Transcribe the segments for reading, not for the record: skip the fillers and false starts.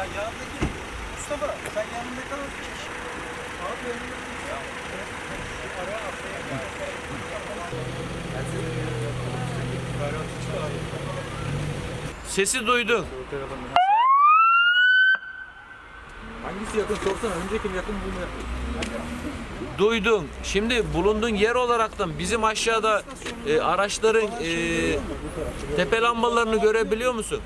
yanındaki Mustafa, sen yanında kal. Abi önünde ya. Araya Sesi duydum. Hangisi yakın sorsana. Önceki yakın bunu yakın. Duydum. Şimdi bulunduğun yer olaraktan bizim aşağıda araçların tepe lambalarını görebiliyor musun?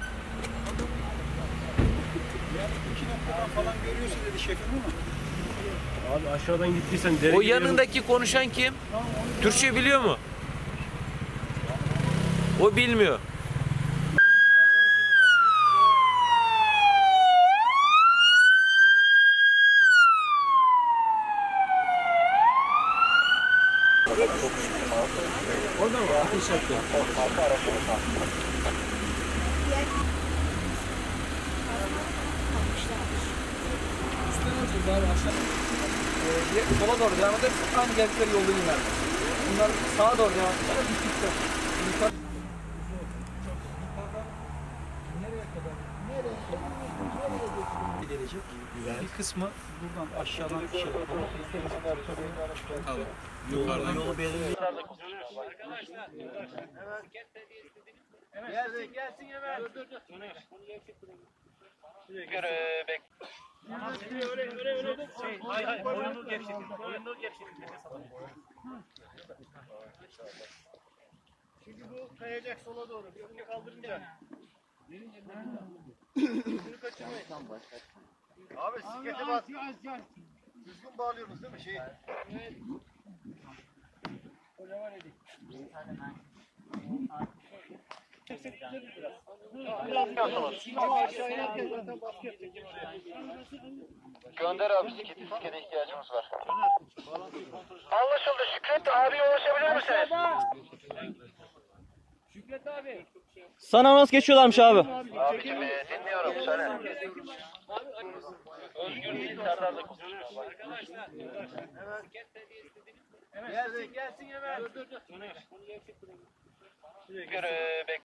2 noktadan falan görüyorsun dedi şefim ama. Abi aşağıdan gittiysen dere O gidelim. yanındaki konuşan kim? Türkçe biliyor mu? O bilmiyor. Orada mı? Ateş yaktı. Üstten abi aşağı. Sola doğru devam eder. Aynı geldikleri yolda iner. Bunlar sağa doğru devam eder. Yukarı. Gelecek. Bir kısmı buradan aşağıdan şey yapalım. Tamam. Yukarıdan yolu belirleyelim. Gelsin gelsin hemen. Dur. Hayır, oyunu gevşetin. Çünkü bu kayacak sola doğru. Bunu kaldırınca. Bunu kaçırmayın. Abi sikete bas. Düzgün bağlıyorsunuz değil mi şeyi? Evet. Kocaman edik. Gönder abi sikete ihtiyacımız var. Anlaşıldı. Şükret abiye ulaşabilir misiniz? Şükret abi. Sana nasıl geçiyorlarmış abi? Abicim dinliyorum söyle. Özgür Serdar'la konuşuyor. Gelsin hemen. Dur. Özgür